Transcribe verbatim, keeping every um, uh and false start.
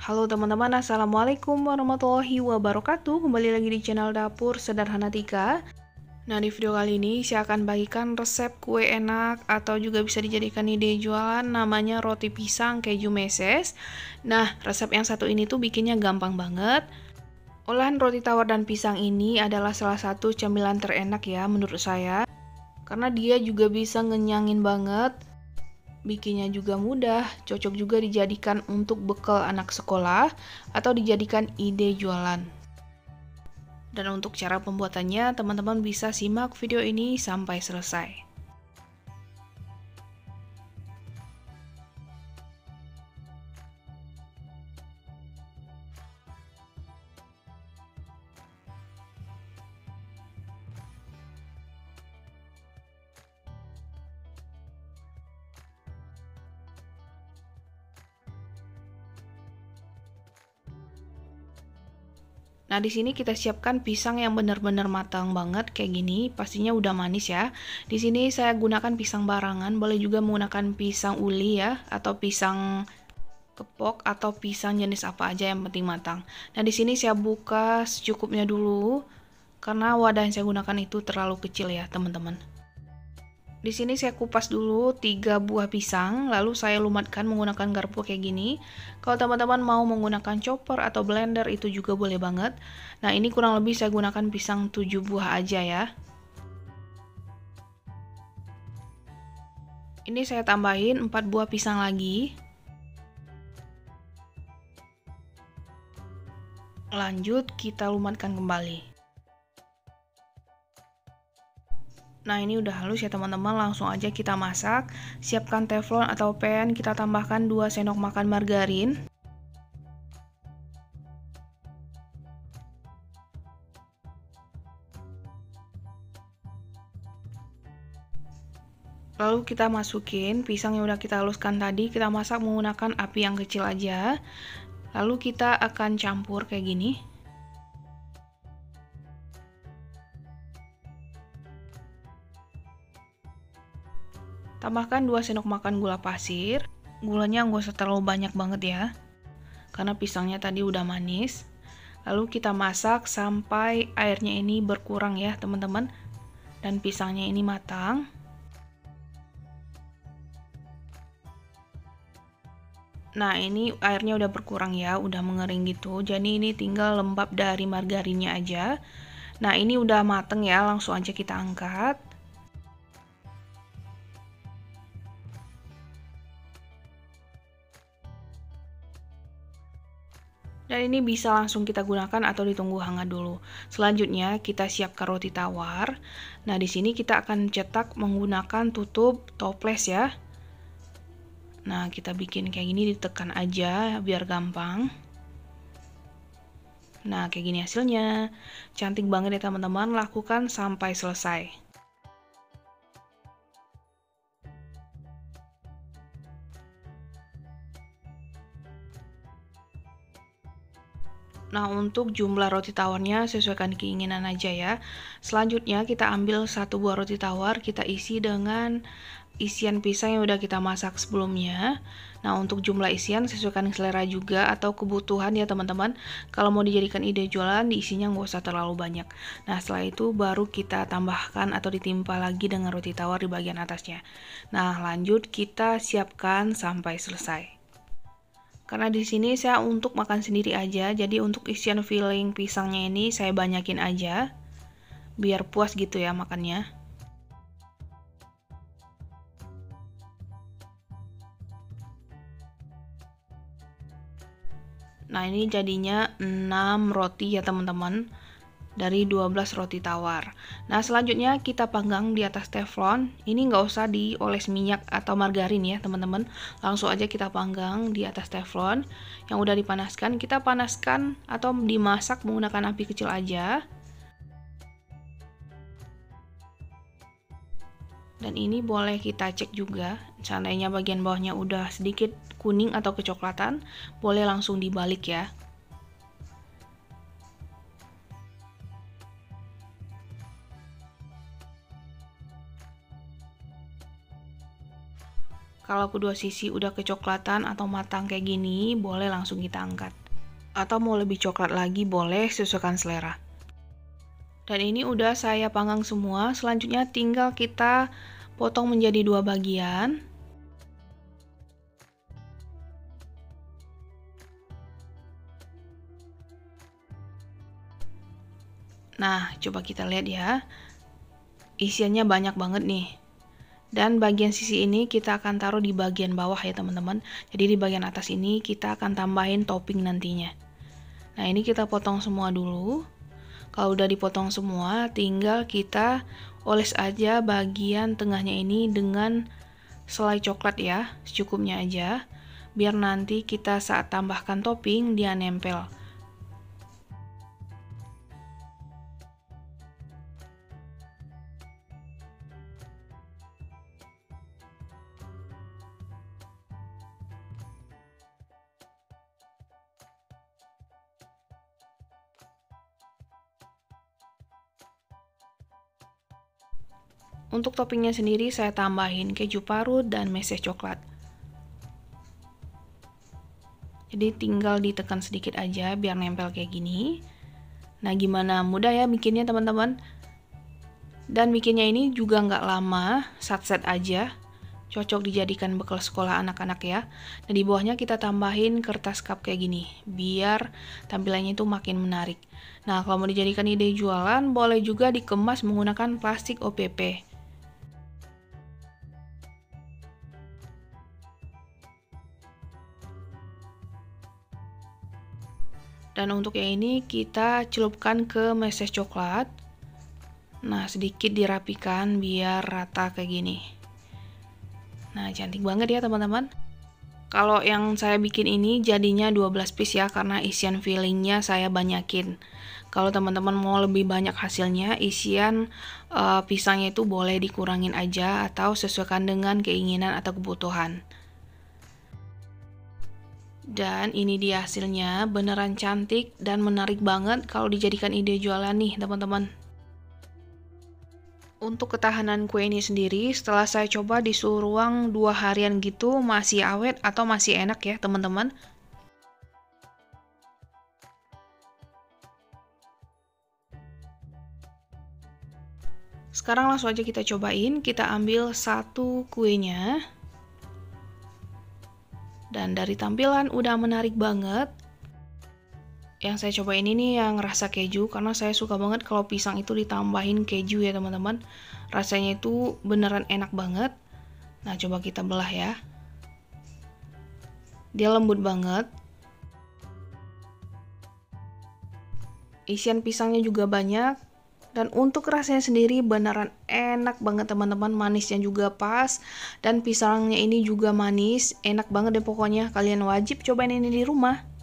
Halo teman-teman, Assalamualaikum warahmatullahi wabarakatuh. Kembali lagi di channel Dapur Sederhana Tika. Nah, di video kali ini saya akan bagikan resep kue enak atau juga bisa dijadikan ide jualan, namanya roti pisang keju meses. Nah, resep yang satu ini tuh bikinnya gampang banget. Olahan roti tawar dan pisang ini adalah salah satu camilan terenak ya menurut saya, karena dia juga bisa ngenyangin banget. Bikinnya juga mudah, cocok juga dijadikan untuk bekal anak sekolah atau dijadikan ide jualan. Dan untuk cara pembuatannya, teman-teman bisa simak video ini sampai selesai. Nah, di sini kita siapkan pisang yang benar-benar matang banget kayak gini, pastinya udah manis ya. Di sini saya gunakan pisang barangan, boleh juga menggunakan pisang uli ya, atau pisang kepok atau pisang jenis apa aja yang penting matang. Nah, di sini saya buka secukupnya dulu karena wadah yang saya gunakan itu terlalu kecil ya, teman-teman. Di sini saya kupas dulu tiga buah pisang, lalu saya lumatkan menggunakan garpu kayak gini. Kalau teman-teman mau menggunakan chopper atau blender itu juga boleh banget. Nah, ini kurang lebih saya gunakan pisang tujuh buah aja ya. Ini saya tambahin empat buah pisang lagi. Lanjut kita lumatkan kembali. Nah, ini udah halus ya teman-teman, langsung aja kita masak. Siapkan teflon atau pan, kita tambahkan dua sendok makan margarin. Lalu kita masukin pisang yang udah kita haluskan tadi, kita masak menggunakan api yang kecil aja. Lalu kita akan campur kayak gini. Tambahkan dua sendok makan gula pasir. Gulanya nggak usah terlalu banyak banget ya, karena pisangnya tadi udah manis. Lalu kita masak sampai airnya ini berkurang ya teman-teman, dan pisangnya ini matang. Nah, ini airnya udah berkurang ya, udah mengering gitu. Jadi ini tinggal lembab dari margarinnya aja. Nah, ini udah mateng ya, langsung aja kita angkat. Dan ini bisa langsung kita gunakan atau ditunggu hangat dulu. Selanjutnya kita siapkan roti tawar. Nah, di sini kita akan cetak menggunakan tutup toples ya. Nah, kita bikin kayak gini, ditekan aja biar gampang. Nah, kayak gini hasilnya. Cantik banget ya teman-teman, lakukan sampai selesai. Nah, untuk jumlah roti tawarnya sesuaikan keinginan aja ya. Selanjutnya kita ambil satu buah roti tawar, kita isi dengan isian pisang yang udah kita masak sebelumnya. Nah, untuk jumlah isian sesuaikan selera juga atau kebutuhan ya teman-teman. Kalau mau dijadikan ide jualan, diisinya nggak usah terlalu banyak. Nah, setelah itu baru kita tambahkan atau ditimpa lagi dengan roti tawar di bagian atasnya. Nah, lanjut kita siapkan sampai selesai. Karena di sini saya untuk makan sendiri aja, jadi untuk isian filling pisangnya ini saya banyakin aja, biar puas gitu ya makannya. Nah, ini jadinya enam roti ya teman-teman, dari dua belas roti tawar. Nah, selanjutnya kita panggang di atas teflon. Ini nggak usah dioles minyak atau margarin ya teman-teman, langsung aja kita panggang di atas teflon yang udah dipanaskan. Kita panaskan atau dimasak menggunakan api kecil aja. Dan ini boleh kita cek juga, seandainya bagian bawahnya udah sedikit kuning atau kecoklatan, boleh langsung dibalik ya. Kalau kedua sisi udah kecoklatan atau matang kayak gini, boleh langsung kita angkat. Atau mau lebih coklat lagi boleh, sesuaikan selera. Dan ini udah saya panggang semua, selanjutnya tinggal kita potong menjadi dua bagian. Nah, coba kita lihat ya. Isiannya banyak banget nih. Dan bagian sisi ini kita akan taruh di bagian bawah ya teman-teman. Jadi di bagian atas ini kita akan tambahin topping nantinya. Nah, ini kita potong semua dulu. Kalau udah dipotong semua, tinggal kita oles aja bagian tengahnya ini dengan selai coklat ya, secukupnya aja. Biar nanti kita saat tambahkan topping dia nempel. Untuk toppingnya sendiri saya tambahin keju parut dan meses coklat. Jadi tinggal ditekan sedikit aja biar nempel kayak gini. Nah, gimana mudah ya bikinnya teman-teman. Dan bikinnya ini juga nggak lama, sat-set aja. Cocok dijadikan bekal sekolah anak-anak ya. Nah, di bawahnya kita tambahin kertas cup kayak gini, biar tampilannya itu makin menarik. Nah, kalau mau dijadikan ide jualan, boleh juga dikemas menggunakan plastik O P P. Dan untuk yang ini kita celupkan ke meses coklat. Nah, sedikit dirapikan biar rata kayak gini. Nah, cantik banget ya teman-teman. Kalau yang saya bikin ini jadinya dua belas piece ya, karena isian fillingnya saya banyakin. Kalau teman-teman mau lebih banyak hasilnya, isian uh, pisangnya itu boleh dikurangin aja atau sesuaikan dengan keinginan atau kebutuhan. Dan ini dia hasilnya, beneran cantik dan menarik banget kalau dijadikan ide jualan nih teman-teman. Untuk ketahanan kue ini sendiri, setelah saya coba di suhu ruang dua harian gitu, masih awet atau masih enak ya teman-teman. Sekarang langsung aja kita cobain, kita ambil satu kuenya. Dan dari tampilan udah menarik banget. Yang saya cobain ini yang rasa keju, karena saya suka banget kalau pisang itu ditambahin keju ya teman-teman. Rasanya itu beneran enak banget. Nah, coba kita belah ya. Dia lembut banget. Isian pisangnya juga banyak. Dan untuk rasanya sendiri beneran enak banget teman-teman, manisnya juga pas. Dan pisangnya ini juga manis, enak banget deh pokoknya. Kalian wajib cobain ini di rumah.